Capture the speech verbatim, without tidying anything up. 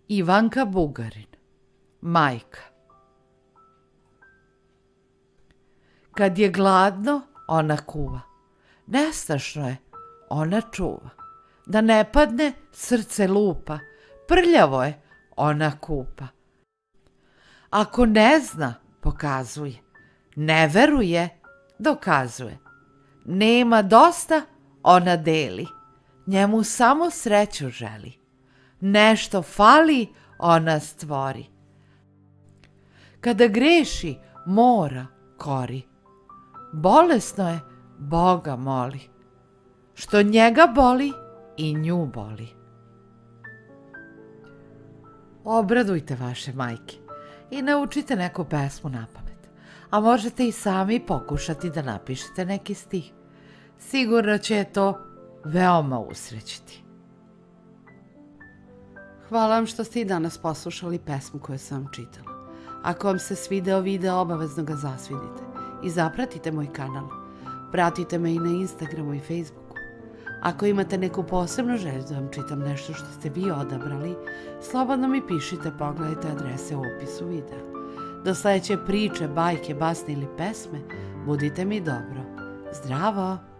Ivanka Bugarin, majka. Kad je gladno, ona kuva. Nestašno je, ona čuva. Da ne padne, srce lupa. Prljavo je, ona kupa. Ako ne zna, pokazuje. Ne veruje, dokazuje. Nema dosta, ona deli. Njemu samo sreću želi. Nešto fali, ona stvori. Kada greši, mora, kori. Bolesno je, Boga moli. Što njega boli, i nju boli. Obradujte vaše majke i naučite neku pesmu napamet. A možete i sami pokušati da napišete neki stih. Sigurno će to veoma usrećiti. Hvala vam što ste i danas poslušali pesmu koju sam vam čitala. Ako vam se svideo video, obavezno ga zasvidite i zapratite moj kanal. Pratite me i na Instagramu i Facebooku. Ako imate neku posebnu želju da vam čitam nešto što ste vi odabrali, slobodno mi pišite, pogledajte adrese u opisu videa. Do sledeće priče, bajke, basne ili pesme, budite mi dobro. Zdravo!